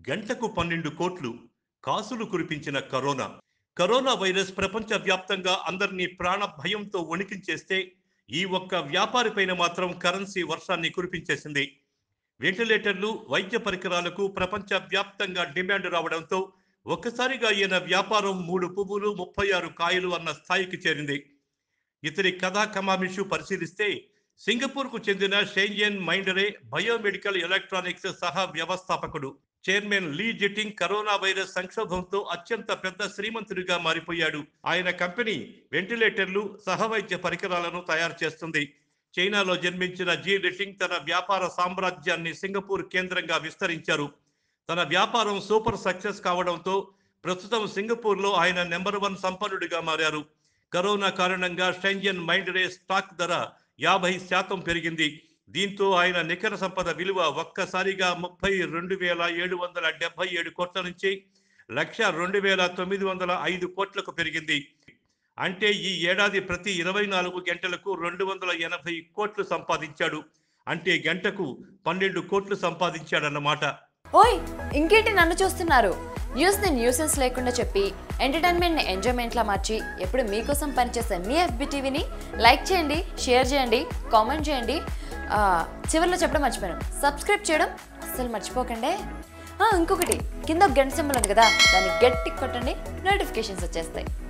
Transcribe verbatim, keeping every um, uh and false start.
గంటకు పన్నెండు కోట్లు కాసులు కురిపించిన కరోనా కరోనా వైరస్ ప్రపంచ వ్యాప్తంగా అందరినీ ప్రాణ భయంతో వణికించేస్తే ఈ ఒక్క వ్యాపారిపైన మాత్రం కరెన్సీ వర్షాన్ని కురిపించేసింది. వెంటిలేటర్లు, వైద్య పరికరాలకు ప్రపంచ వ్యాప్తంగా డిమాండ్ రావడంతో ఒక్కసారిగా ఈయన వ్యాపారం మూడు పువ్వులు ముప్పై ఆరు కాయలు అన్న స్థాయికి చేరింది. ఇతని కథా కమామిషు పరిశీలిస్తే సింగపూర్కు చెందిన షెంజన్ మైండరే బయోమెడికల్ ఎలక్ట్రానిక్స్ సహ వ్యవస్థాపకుడు. Chairman Li Xiting corona virus సంక్షోభంతో అత్యంత పెద్ద శ్రీమంతుడిగా మారిపోయాడు. ఆయన కంపెనీ వెంటిలేటర్లు, సహవైద్య పరికరాలను తయారు చేస్తుంది. చైనాలో జన్మించిన జీ జిటింగ్ తన వ్యాపార సామ్రాజ్యాన్ని సింగపూర్ కేంద్రంగా విస్తరించారు. తన వ్యాపారం సూపర్ సక్సెస్ కావడంతో ప్రస్తుతం సింగపూర్లో ఆయన నెంబర్ వన్ సంపన్నుడిగా మారారు. కరోనా కారణంగా షెంజన్ మైండరే స్టాక్ ధర యాభై శాతం పెరిగింది. దీంతో ఆయన నికర సంపద విలువ ఒక్కసారిగా ముప్పై రెండు వేల ఏడు వందల డెబ్బై ఏడు కోట్ల నుంచి లక్ష రెండు వేల తొమ్మిది వందల ఐదు కోట్లకు పెరిగింది. అంటే ఈ ఏడాది ప్రతి ఇరవై నాలుగు గంటలకు రెండు వందల ఎనభై కోట్లు సంపాదించాడు. అంటే గంటకు పన్నెండు కోట్లు సంపాదించాడన్నమాట. ఓయ్, ఇంకేంటి నన్ను చూస్తున్నారు? న్యూస్ని న్యూసెన్స్ లేకుండా చెప్పి ఎంటర్టైన్మెంట్ని ఎంజాయ్మెంట్లా మార్చి ఎప్పుడు మీకోసం పనిచేసే మీ ఎఫ్బి టీవీని లైక్ చేయండి, షేర్ చేయండి, కామెంట్ చేయండి. చివరిలో చెప్పడం మర్చిపోయాను, సబ్స్క్రైబ్ చేయడం అస్సలు మర్చిపోకండి. ఇంకొకటి, కింద ఒక గంట సింబల్ ఉంది కదా, దాన్ని గట్టి కొట్టండి, నోటిఫికేషన్స్ వచ్చేస్తాయి.